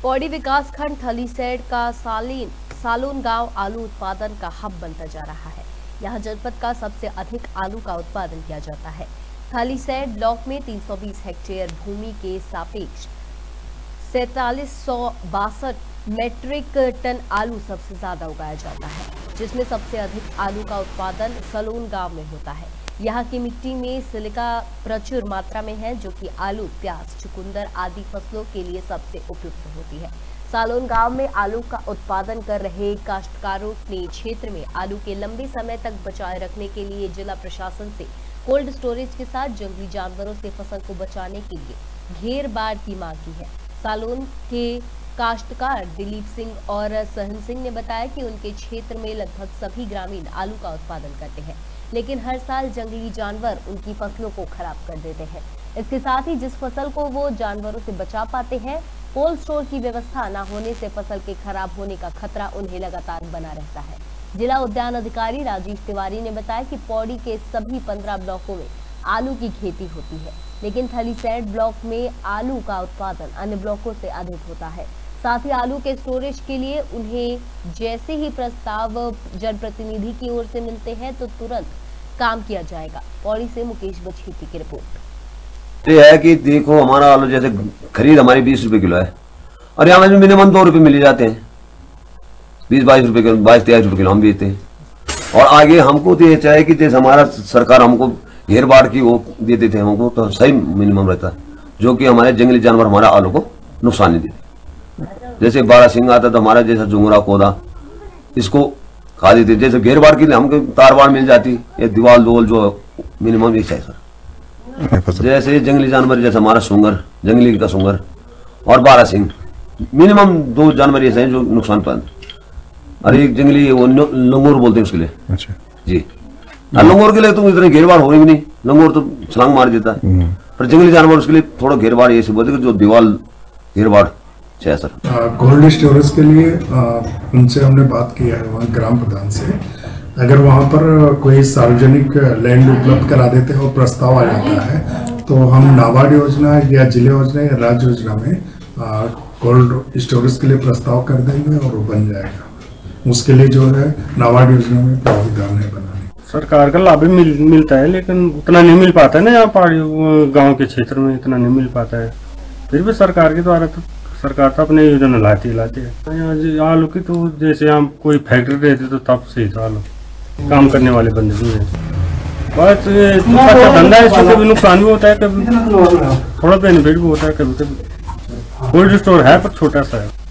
पौड़ी विकासखंड थलीसैंण का सालोन गांव आलू उत्पादन का हब बनता जा रहा है। यहां जनपद का सबसे अधिक आलू का उत्पादन किया जाता है। थलीसैंण ब्लॉक में 320 हेक्टेयर भूमि के सापेक्ष 4762 मेट्रिक टन आलू सबसे ज्यादा उगाया जाता है, जिसमें सबसे अधिक आलू का उत्पादन सालोन गांव में होता है। यहाँ की मिट्टी में सिलिका प्रचुर मात्रा में है, जो कि आलू, प्याज, चुकंदर आदि फसलों के लिए सबसे उपयुक्त होती है। सालोन गांव में आलू का उत्पादन कर रहे काश्तकारों ने क्षेत्र में आलू के लंबे समय तक बचाए रखने के लिए जिला प्रशासन से कोल्ड स्टोरेज के साथ जंगली जानवरों से फसल को बचाने के लिए घेर बाड़ की मांग की है। सालोन के काश्तकार दिलीप सिंह और सहन सिंह ने बताया कि उनके क्षेत्र में लगभग सभी ग्रामीण आलू का उत्पादन करते हैं, लेकिन हर साल जंगली जानवर उनकी फसलों को खराब कर देते हैं। इसके साथ ही जिस फसल को वो जानवरों से बचा पाते हैं, कोल्ड स्टोर की व्यवस्था न होने से फसल के खराब होने का खतरा उन्हें लगातार बना रहता है। जिला उद्यान अधिकारी राजेश तिवारी ने बताया कि पौड़ी के सभी 15 ब्लॉकों में आलू की खेती होती है, लेकिन थलीसैंण ब्लॉक में आलू का उत्पादन अन्य ब्लॉकों से अधिक होता है। साथ ही आलू के स्टोरेज के लिए उन्हें जैसे ही प्रस्ताव जनप्रतिनिधि की ओर से मिलते हैं तो तुरंत काम किया जाएगा। पौड़ी से मुकेश बछेती की रिपोर्ट। ये है कि देखो, हमारा आलू जैसे खरीद हमारी 20 रुपए किलो है और यहाँ में मिनिमम 2 रुपए मिल जाते हैं। 20-22 रुपए किलो, 22-23 रुपए किलो हम बेचते हैं। और आगे हमको तो ये चाहे कि जैसे हमारा सरकार हमको घेर बाड़ की वो दे देते हैं, हमको तो सही मिनिमम रहता है, जो कि हमारे जंगली जानवर हमारा आलू को नुकसान नहीं देते। जैसे बारह सिंह आता तो हमारा जैसा झुंगरा कोदा इसको खा देते। जैसे घेर बाड़ के लिए हमको तार बाड़ मिल जाती, ये दीवार दोल जो मिनिमम ये चाहिए सर। जैसे जंगली जानवर जैसे हमारा सुंगर, जंगली का सुंगर और बारह सिंह, मिनिमम 2 जानवर ऐसे हैं जो नुकसान पाते। और एक जंगली वो लंगूर बोलते हैं उसके लिए। अच्छा जी। लंगूर के लिए तो इतने घेर बाड़ होगी भी नहीं, लंगूर तो छलांग मार देता है, पर जंगली जानवर उसके लिए थोड़ा घेर बाड़ ऐसे बोलते जो दीवार घेर बाड़ चाहिए सर। कोल्ड स्टोरेज के लिए उनसे हमने बात किया है वहाँ ग्राम प्रधान से। अगर वहाँ पर कोई सार्वजनिक लैंड उपलब्ध करा देते हैं और प्रस्ताव आ जाता है तो हम नाबार्ड योजना या जिला योजना या राज्य योजना में कोल्ड स्टोरेज के लिए प्रस्ताव कर देंगे और वो बन जाएगा। उसके लिए जो है नाबार्ड योजना में प्रावधान है बनाने। सरकार का लाभ भी मिलता है, लेकिन उतना नहीं मिल पाता है ना, यहाँ पहाड़ी गाँव के क्षेत्र में इतना नहीं मिल पाता है। फिर भी सरकार के द्वारा तो सरकार तो अपने योजना लाती है। आलू की तो जैसे हम कोई फैक्ट्री रहती तो तब से था, आलू काम करने वाले बंदे भी है। बस ये अच्छा धंधा है, इसमें कभी नुकसान भी होता है, कभी थोड़ा बेनिफिट भी होता है, कभी कभी। कोल्ड स्टोर है पर छोटा सा है।